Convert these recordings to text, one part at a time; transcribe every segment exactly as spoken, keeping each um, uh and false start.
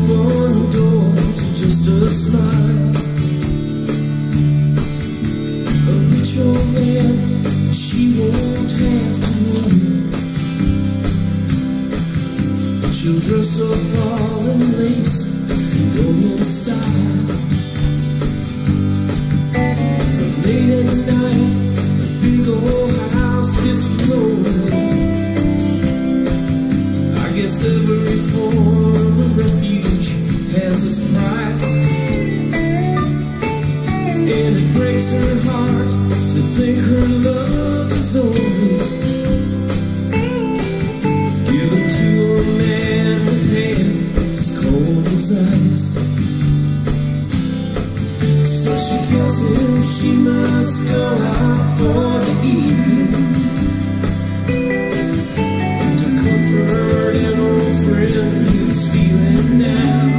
one who adores just a smile. A rich old man, she won't have to worry. She'll dress up all in lace and go in style. But late at night, the big old house gets lonely. I guess every form of refuge has its price, and it breaks her heart to think her love is only given to a man with hands as cold as ice. So she tells him she must go out for the evening to comfort an old friend who's feeling down.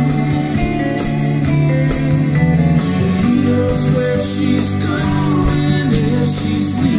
But he knows where she's going and she's leaving.